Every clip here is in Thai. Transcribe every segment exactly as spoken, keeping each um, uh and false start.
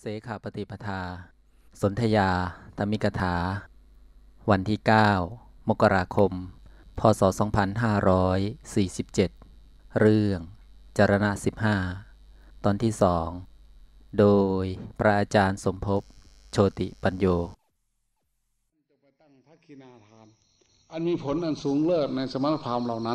เสขาปฏิปทาสนธยาตมิกถาวันที่เก้ามกราคมพศสองพันห้าร้อยสี่สิบเจ็ดเรื่องจรณะสิบห้าตอนที่สองโดยพระอาจารย์สมภพโชติปัญโยจะไปตั้งทักขินาทานอันมีผลอันสูงเลิศในสมณพราหมณ์เหล่านั้น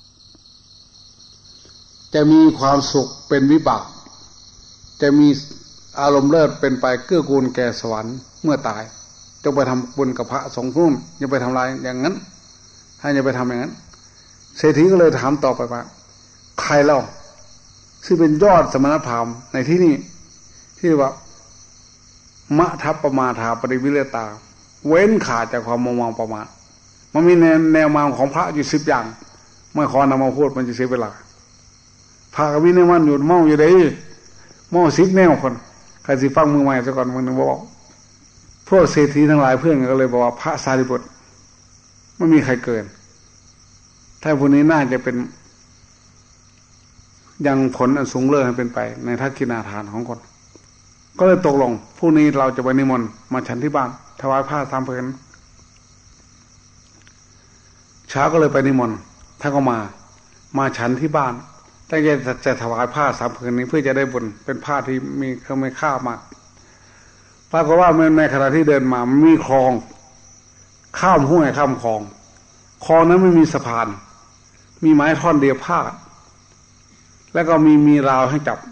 จะมีความสุขเป็นวิบากจะมีอารมณ์เลิศเป็นไปเกื้อกูลแก่สวรรค์เมื่อตายจงไปทำบุญกับพระสงฆ์รุ่นอย่าไปทำลายอย่างนั้นให้อย่าไปทำอย่างนั้นเศรษฐีก็เลยถามต่อไปว่าใครเล่าซึ่งเป็นยอดสมณพราหมณ์ในที่นี้ที่ว่ามะทัพปมาทาปริวิเลตาเว้นขาดจากความมัวเมาประมาทมันมีแนวแนวมาของพระอยู่สิบอย่างไม่ขอนำมาพูดมันจะเสียเวลาพระก็มีแนวมันอยู่เมาอยู่ได้เมาสิบแนวคนใครสิฟังมือใหม่ซะก่อนมันบอกพวกเศรษฐีทั้งหลายเพื่อนก็เลยบอกว่าพระสารีบุตรไม่มีใครเกินถ้าพวกนี้น่าจะเป็นยังผลอันสูงเลิศให้เป็นไปในทักขิณาทานของคนก็เลยตกลงพรุ่งนี้เราจะไปนิมนต์มาฉันที่บ้านถวายผ้าสามผืนเช้าก็เลยไปนิมนต์ท่านก็มามาฉันที่บ้านตั้งใจจะถวายผ้าสามผืนนี้เพื่อจะได้บุญเป็นผ้าที่มีเขาไม่ค่ามากปรากฏว่าในขณะที่เดินมามีคลองข้ามห้วยข้ามคลองคลองนั้นไม่มีสะพานมีไม้ท่อนเดียวพาดแล้วก็มีมีราวให้จับ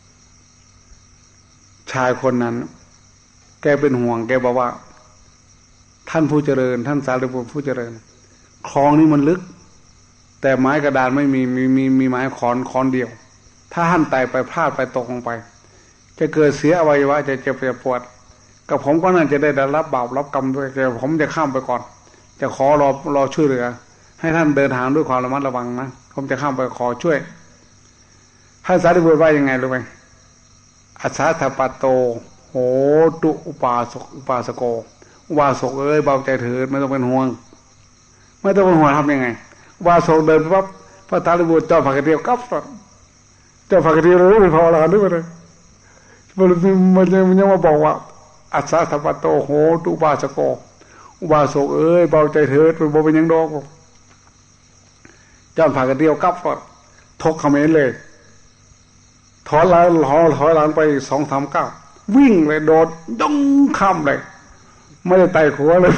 ชายคนนั้นแกเป็นห่วงแกบอกว่าท่านผู้เจริญท่านสารีบุตรผู้เจริญคลองนี้มันลึกแต่ไม้กระดานไม่มีมีมีมีไม้ขอนขอนเดียวถ้าท่านไต่ไปพลาดไปตกลงไปจะเกิดเสียอวัยวะจะเจ็บจะปวดกับผมก็น่าจะได้รับบาปรับกรรมด้วยแต่ผมจะข้ามไปก่อนจะขอรอรอช่วยเหลือให้ท่านเดินทางด้วยความระมัดระวังนะผมจะข้ามไปขอช่วยท่านสารีบุตรว่ายังไงรู้ไหมอัสสะทปัตโตโหตุอุปาสกอุปาสโกอุปาสกเอ้ยเบาใจเถิดไม่ต้องเป็นห่วงไม่ต้องเป็นห่วงทำยังไงอุปาสกเดินปั๊บพระสารีบุตรเจ้าผักกระเดียวกับเจ้าผักกระเดียวเลยเป็นพอลาด้วยเลยมันมันยังมันยังมาบอกว่าอัสสะทปัตโตโหตุอุปาสโกอุปาสกเอ้ยเบาใจเถิดเป็นบ่เป็นยังดอกเจ้าผักกระเดียวกับทกเขมรเลยถอนหลังถอนถอยหลังไปสองสามเก้าวิ่งเลยโดดย่องข้ามเลยไม่ได้ไต่ขัวเลย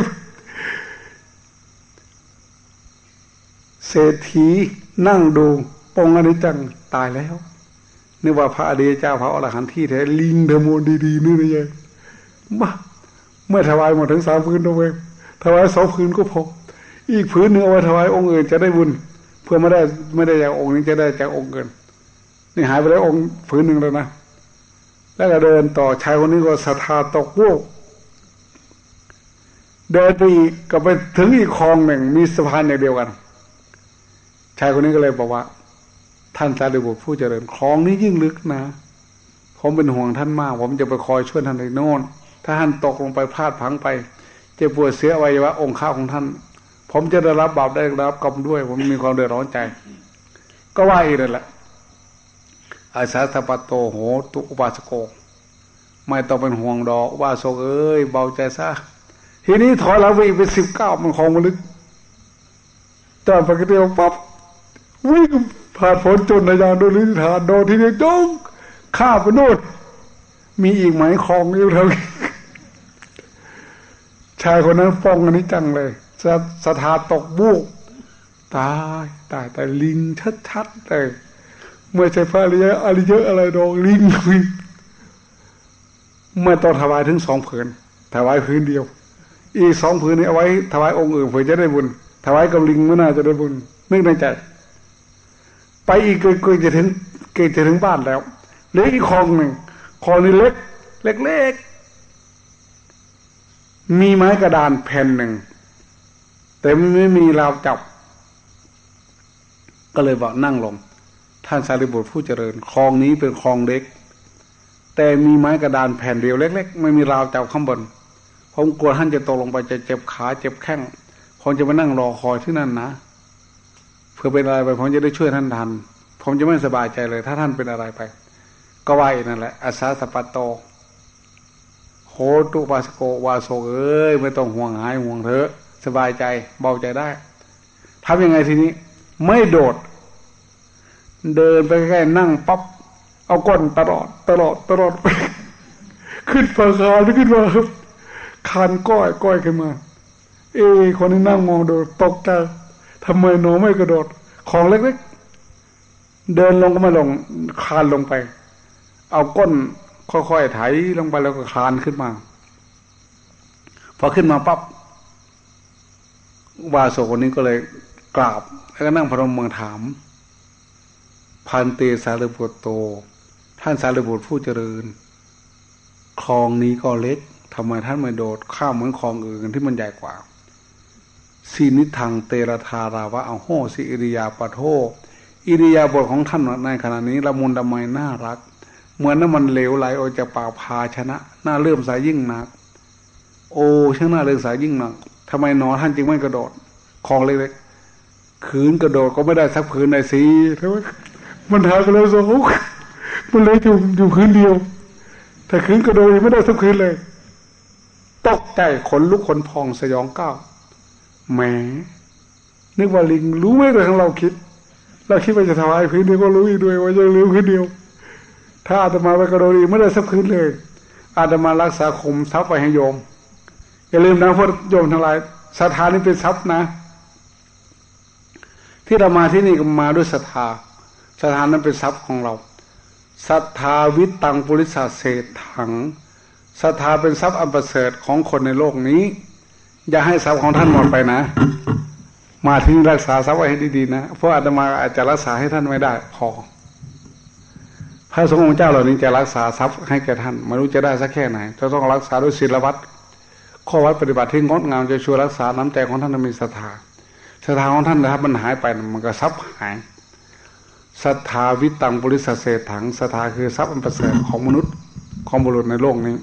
เศรษฐีนั่งดูปองอนิจจังตายแล้วนึกว่าพระอริยเจ้าพระอรหันต์ที่แท้ลิงเดโมดีๆนี่เลยยังมาเมื่อถวายหมดถึงสามพื้นตัวเองถวายสองพื้นก็พออีกพื้นหนึ่งเอาไว้ถวายองค์อื่นจะได้บุญเพื่อไม่ได้ไม่ได้จากองค์นี้จะได้จากองค์อื่นนี่หายไปแล้วองค์ผืนหนึ่งแล้วนะแล้วก็เดินต่อชายคนนี้ก็ศรัทธาตกโลกเดินไปอีกก็ไปถึงอีกคลองหนึ่งมีสะพานอย่างเดียวกันชายคนนี้ก็เลยบอกว่าท่านสารีบุตรผู้เจริญคลองนี้ยิ่งลึกนะผมเป็นห่วงท่านมากผมจะไปคอยช่วยท่านในโน่นถ้าท่านตกลงไปพลาดพลั้งไปจะปวดเสียอวัยวะองค์ข้าของท่านผมจะได้รับบาปได้รับกรรมด้วยผมมีความเดือดร้อนใจก็ว่าอีกนั่นแหละอาสาสปัตโตโหตุอุปาสโกไม่ต้องเป็นห่วงดอกอุปาสกเอ้ยเบาใจซะทีนี้ถอยหลังไปอีกเป็นสิบเก้ามันคลองมันลึกตอนปกติปั๊บวิ่งผ่านผลจนในยานโดนลิทานโดนทีเดียวจงข้าไปโน่นมีอีกไหมคลองอยู่ทางชายคนนั้นฟ้องอันนี้จังเลยสถาตกบุกตายตายแต่ลิงชัดๆเลยเมื่อใช้พระอริยะอริยะอะไรดอกลิงลิงเมื่อต้องถวายถึงสองผืนถวายผืนเดียวอีกสองผืนนี้เอาไว้ถวายองค์อื่นเพื่อจะได้บุญถวายกับลิงไม่น่าจะได้บุญนึกในใจไปอีกเกินจะถึงเกินจะถึงบ้านแล้วเหลืออีกคลองหนึ่งคลองนี้เล็กเล็กๆมีไม้กระดานแผ่นหนึ่งแต่ไม่มีราวจับก็เลยบอกนั่งลงท่านสารีบุตรผู้เจริญคลองนี้เป็นคลองเล็กแต่มีไม้กระดานแผ่นเดียวเล็กๆไม่มีราวจับข้างบนผมกลัวท่านจะตกลงไปจะเจ็บขาเจ็บแข้งผมจะมานั่งรอคอยที่นั่นนะเพื่อเป็นอะไรไปผมจะได้ช่วยท่านทันผมจะไม่สบายใจเลยถ้าท่านเป็นอะไรไปก็ว่าอีกนั่นแหละอาสาสปัตโตตุปาสโกวาโสเอ้ยไม่ต้องห่วงหายห่วงเถอะสบายใจเบาใจได้ทำยังไงทีนี้ไม่โดดเดินไปใกล้นั่งปั๊บเอาก้นตลอดตลอดตลอดไปขึ้นปาคานขึ้นมาครับคานก้อยก้อยขึ้นมาเอ้คนที่นั่งมองดูตกใจทำไมหนูไม่กระโดดของเล็กๆเดินลงก็ไม่ลงคานลงไปเอาก้นค่อยๆไถลงไปแล้วก็คานขึ้นมาพอขึ้นมาปั๊บวาโสคนนี้ก็เลยกราบแล้วก็นั่งพนมมือถามพันเตสารีบุตรโตท่านสารีบุตรผู้เจริญคลองนี้ก็เล็กทำไมท่านไม่โดดข้ามเหมือนคลองอื่นที่มันใหญ่กว่าสีนิทังเตระธาราวะเอาโหสิอิริยาปโทอิริยาบถของท่านในขณะนี้ละมุนละไมน่ารักเหมือนน้ำมันเหลวไหลออกจากปากภาชนะน่าเลื่อมใสยิ่งนักโอ้ช่างน่าเลื่อมใสยิ่งนักทำไมหนอท่านจึงไม่กระโดดคลองเล็กๆขืนกระโดดก็ไม่ได้สักผืนในสีใช่ไหมมันหากันแล้วสองมันเลยอยู่อยู่พื้นเดียวแต่ขืนกระโดดไม่ได้สักผืนเลยตกใจขนลุกขนพองสยองก้าวแหมนึกว่าลิงรู้ไหมแต่ทั้งเราคิดเราคิดว่าจะถวายพื้นเดียวก็รู้อีกด้วยว่าจะรู้พื้นเดียวถ้าอาตมาไปกระโดดอีกไม่ได้สักพื้นเลยอาตมารักษาคมทรัพย์ไปให้โยมอย่าลืมนะพวกโยมทั้งหลายศรัทธานี่เป็นทรัพย์นะที่เรามาที่นี่ก็มาด้วยศรัทธาศรัทธานั้นเป็นทรัพย์ของเราศรัทธาวิตังปุริสาเศษถังศรัทธาเป็นทรัพย์อันประเสริฐของคนในโลกนี้อย่าให้ทรัพย์ของท่านหมดไปนะมาที่นี่รักษาทรัพย์ไว้ให้ดีๆนะเพราะอาตมาอาจจะรักษาให้ท่านไม่ได้พอพระสงฆ์องค์เจ้าเหล่านี้จะรักษาทรัพย์ให้แก่ท่านไม่รู้จะได้สักแค่ไหนจะต้องรักษาด้วยศีลวัดข้อวัดปฏิบัติที่งดงามจะช่วยรักษาน้ำใจของท่านให้มีศรัทธาศรัทธาของท่านนะครับมันหายไปมันก็ทรัพย์หายศรัทธาวิตังปุริสเศษถังศรัทธาคือทรัพย์อันประเสริฐของมนุษย์ของบุรุษในโลกนี้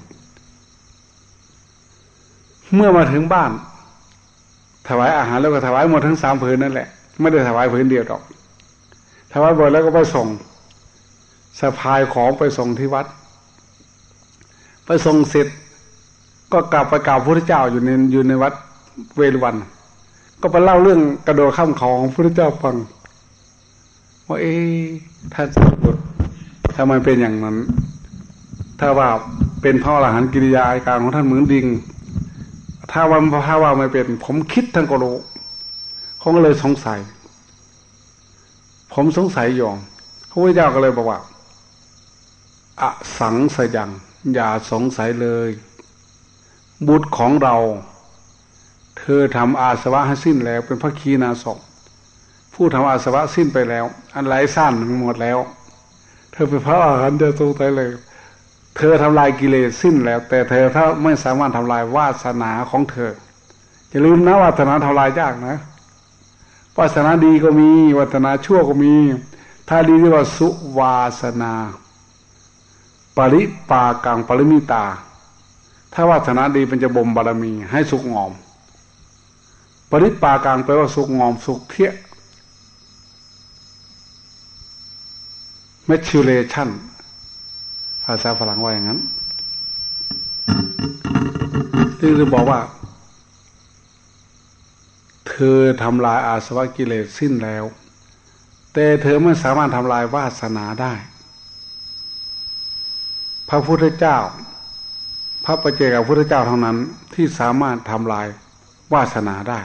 เมื่อมาถึงบ้านถวายอาหารแล้วก็ถวายหมดทั้งสามผืนนั่นแหละไม่ได้ถวายผืนเดียวหรอกถวายหมดแล้วก็ไปส่งสะพายของไปส่งที่วัดไปส่งเสร็จก็กลับไปกราบพระพุทธเจ้าอยู่ในอยู่ในวัดเวฬุวันก็ไปเล่าเรื่องกระโดดข้ามเขาของพระพุทธเจ้าฟังว่าเอ๊ะท่านสารีบุตรทำไมเป็นอย่างนั้นถ้าว่าเป็นพระอรหันต์กิริยาอาการของท่านเหมือนดิงถ้าว่าถ้าว่าไม่เป็นผมคิดท่านก็รู้เขาก็เลยสงสัยผมสงสัยยอมพระพุทธเจ้าก็เลยบอกว่าอสังสยังอย่าสงสัยเลยบุตรของเราเธอทำอาสวะให้สิ้นแล้วเป็นพระขีณาสพผู้ทำอาสวะสิ้นไปแล้วอันไร้สั้นหมดแล้วเธอเป็นพระอรหันต์จะสงสัยเลยเธอทำลายกิเลสสิ้นแล้วแต่เธอถ้าไม่สามารถทำลายวาสนาของเธออย่าลืมนะวาสนาทำลายยากนะวาสนาดีก็มีวาสนาชั่วก็มีถ้าดีเรียกว่าสุวาสนาปริปากังปริมิตาถ้าวาสนาดีมันจะบ่มบารมีให้สุกงอมปริปากังแปลว่าสุกงอมสุกเที่ย maturation ภาษาฝรั่งว่าอย่างนั้นที่จะบอกว่าเธอทำลายอาสวะกิเลสสิ้นแล้วแต่เธอไม่สามารถทำลายวาสนาได้พระพุทธเจ้าพระปัจเจกพุทธเจ้าเท่านั้นที่สามารถทำลายวาสนาได้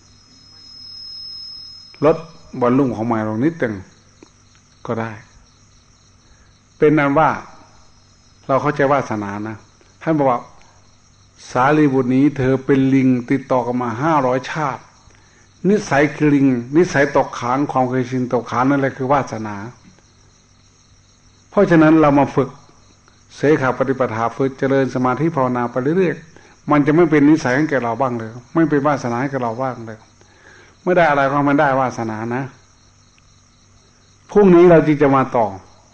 ลดบอลลุ่มของหมายลงนิดนึงก็ได้เป็นนั้นว่าเราเข้าใจวาสนานะท่านบอกว่าสารีบุตรนี้เธอเป็นลิงติดต่อกันมาห้าร้อยชาตินิสัยคือลิงนิสัยตกขานความเคยชินตกขานนั่นแหละคือวาสนาเพราะฉะนั้นเรามาฝึกเสขปฏิปทาฝึกเจริญสมาธิภาวนาไปเรื่อยๆมันจะไม่เป็นนิสัยให้แก่เราบ้างเลยไม่เป็นวาสนาให้แก่เราบ้างเลยไม่ได้อะไรก็มันได้วาสนานะพรุ่งนี้เราจึงจะมาต่อ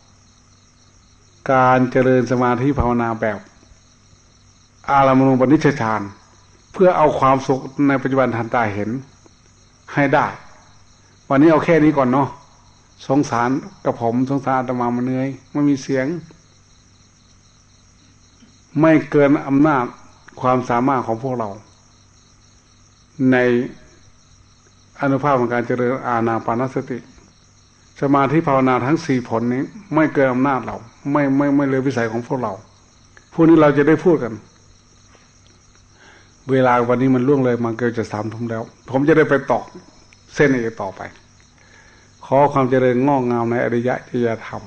การเจริญสมาธิภาวนาแบบอารามณูปนิชฌานเพื่อเอาความสุขในปัจจุบันทันตาเห็นให้ได้วันนี้เอาแค่นี้ก่อนเนาะสงสารกับผมสงสารอาตมามันเหนื่อยไม่มีเสียงไม่เกินอำนาจความสามารถของพวกเราในอานุภาพของการเจริญอานาปานสติสมาธิภาวนาทั้งสี่ผลนี้ไม่เกินอำนาจเราไม่ไม่ไม่เลยวิสัยของพวกเราพวกนี้เราจะได้พูดกันเวลาวันนี้มันล่วงเลยมาเกินจะสามทุ่มแล้วผมจะได้ไปต่อเส้นอีกต่อไปขอความเจริญงอกงามในอริยะจริยธรรม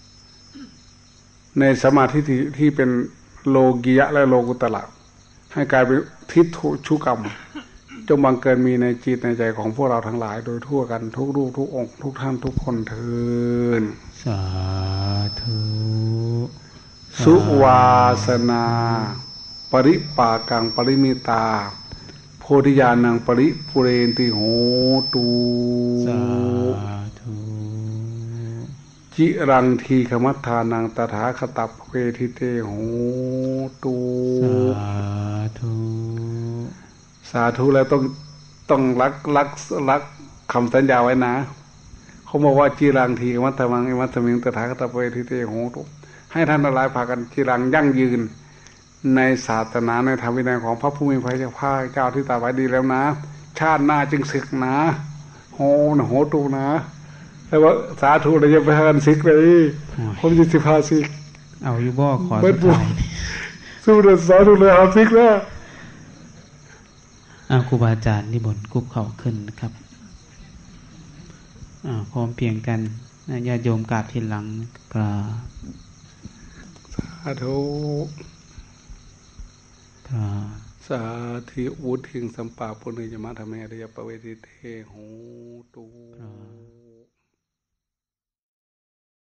ในสมาธิที่ที่เป็นโลกิยะและโลกุตระให้กลายเป็นทิฏฐุชุกรรมจงบังเกิดมีในจิตในใจของพวกเราทั้งหลายโดยทั่วกันทุกรูปทุกองค์ทุกท่านทุกคนเทินสาธุสุวาสนาปริปากังปริมิตาโพธิญาณังปริปุเรนติโหตุสาธุจิรังทีขมัฏฐานังตถาคตัพเวทิเตโหตุสาธุสาธุแล้วต้องต้องรักรักรักคำสัญญาไว้นะเขาบอกว่าจิรังทีขมัฏฐานังอิมัตสมิงตถาคตัพเวทิเตโหตุให้ท่านทั้งหลายพากันจิรังยั่งยืนในศาสนาในธรรมวินัยของพระผู้มีพระเจ้าที่ตรัสไว้ดีแล้วนะชาติหน้าจึงศึกนะโหนะโหตูนะแต่ว่าสาธุเราจะไปหากันศึกเลยผมจะสิพาศึกเอาอยู่บ่ขอสุดท้ายสู้เดือดสาธุเลยเอาศึกแล้วอ่าครูบาอาจารย์นิมนต์กุบเข่าขึ้นนะครับอ่าพร้อมเพียงกันญาติโยมกราบทีหลังกราบสาธุสาธิวุฒิสัมปาปุเนยมะธรรมะอริยปเวทิเตโหตุ